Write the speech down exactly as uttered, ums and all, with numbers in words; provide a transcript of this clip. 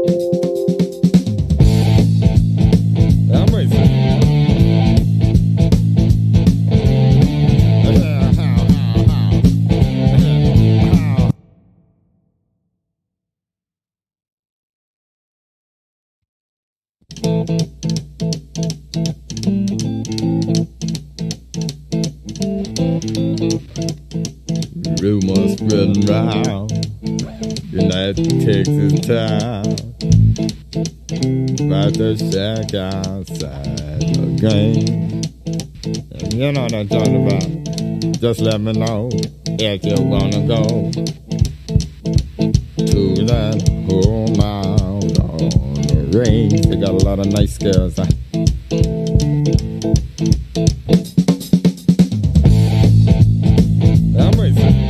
I'm racing. Rumors spreading round United Texas town about the shack outside the game. And you know what I'm talking about. Just let me know if you wanna go to that home out on the range. They got a lot of nice girls. Huh? I'm racing.